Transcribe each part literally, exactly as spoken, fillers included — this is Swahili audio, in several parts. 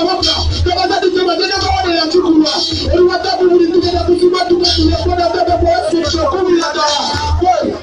waka kama zadi sema tena kwa ya chukua ili watabu mlituka na kusima tukatulia kwa baba kwa sio kumi ya dawa wewe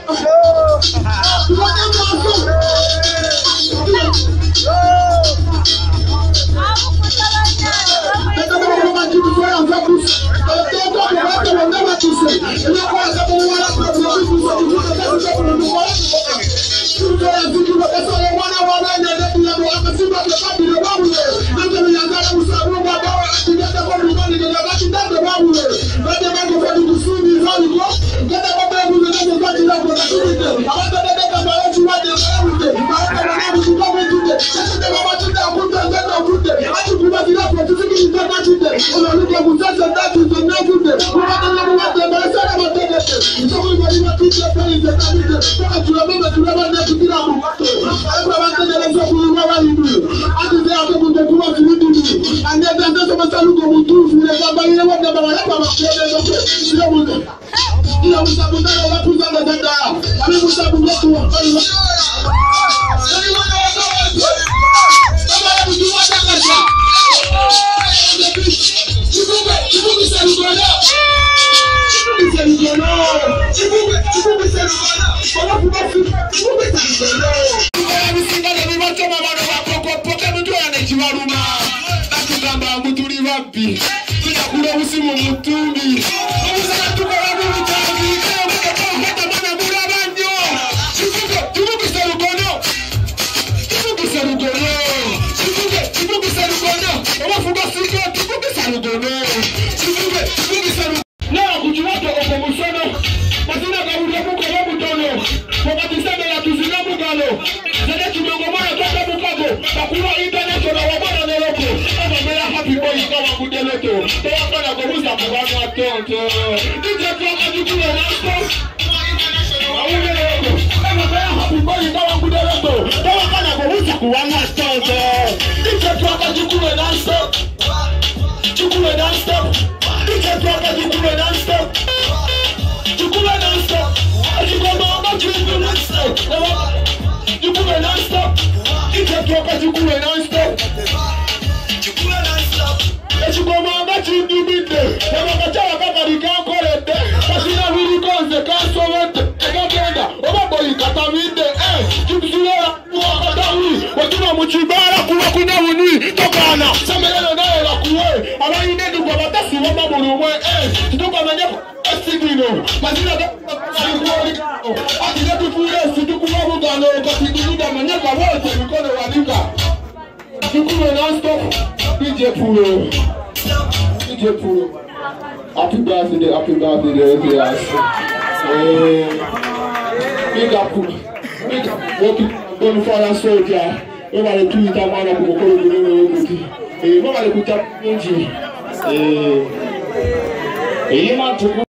happy birthday, happy birthday, yes. Big up, big up, working, going for a soldier. We want to do it, I want to go to the we want to put up, eh, eh,